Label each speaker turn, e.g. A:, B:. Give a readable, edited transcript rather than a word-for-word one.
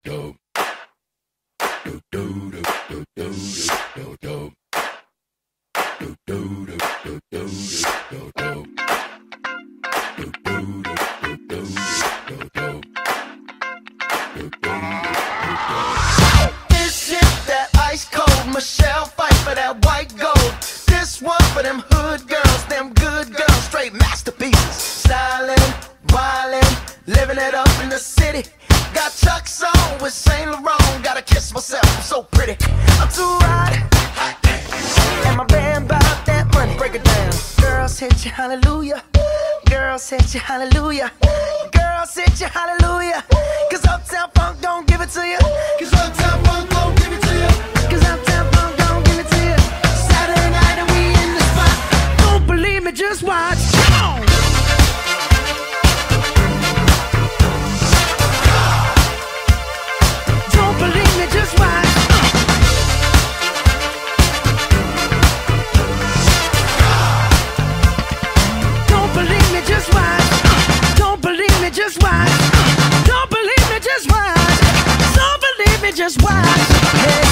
A: This shit that ice cold Michelle fight for that white gold. This one for them hood girls, them good girls, straight masterpieces. Stylin', wildin', living it up in the city. Got Chuck's on with Saint Laurent. Gotta kiss myself, I'm so pretty. I'm too hot, and my band bout that money. Break it down. Girls hit you, hallelujah. Girls hit you, hallelujah. Girls hit you, hallelujah. Cause Uptown Funk don't give it to you. Cause Uptown Funk don't give it to you. Cause Uptown Funk don't give it to you. Saturday night and we in the spot. Don't believe me, just watch. Come on. Don't believe me, just watch. Don't believe me, just watch. Don't believe me, just watch. Don't believe me, just watch. Don't believe me, just watch. Hey.